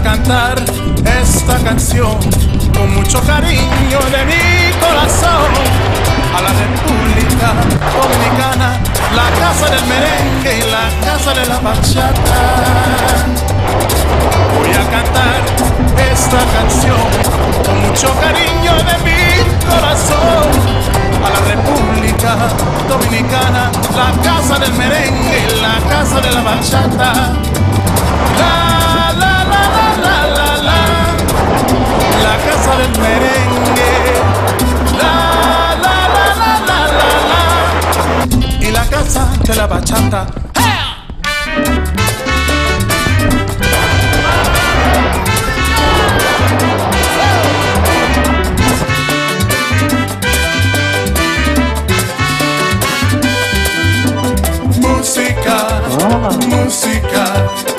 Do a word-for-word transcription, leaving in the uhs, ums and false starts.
cantar esta canción con mucho cariño de mi corazón a la República Dominicana, la casa del merengue y la casa de la bachata. Voy a cantar esta canción con mucho cariño de mi corazón a la República Dominicana, la casa del merengue y la casa de la bachata. La, la, la, la, la, la, la, la casa del merengue, la, la, la, la, la, la, la, y la casa de la bachata. Música, música.